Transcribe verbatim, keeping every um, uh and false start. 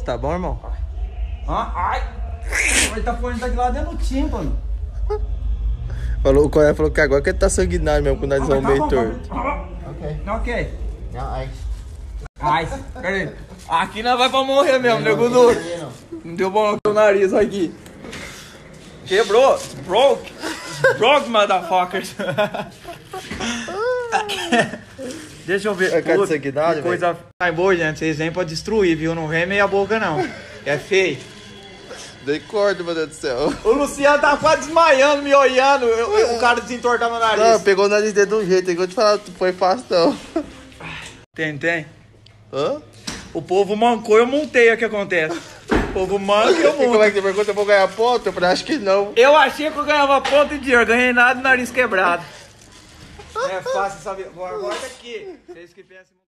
Tá bom, irmão? Ah, ai! Ele tá falando daqui lá dentro do tímpano. Falou, o colega falou que agora que ele tá sanguinário mesmo, com o nariz meio torto. Ok. Ok. Não, ice. Ice. Peraí. Aqui nós vai pra morrer mesmo, nego duro. Não deu bom no teu nariz aqui. Quebrou. Broke. Broke, motherfuckers. Deixa eu ver. É cara de Puta, sanguinário, que coisa. Ai, boa, gente. Vocês vêm pra destruir, viu? Não vem meia boca, não. É feio. Dei corda, meu Deus do céu. O Luciano tá quase desmaiando, me olhando. Eu, eu, o cara desentortar meu nariz. Não, pegou o nariz dele de um jeito, igual eu te falar, não foi fácil não. Tem, tem. Hã? O povo mancou, eu montei, é o que acontece. O povo manca, eu E como monto. é que você pergunta, eu vou ganhar ponto? Eu falei, acho que não. Eu achei que eu ganhava ponto e dinheiro, ganhei nada, nariz quebrado. É fácil saber. Agora aqui. Vocês que pensam.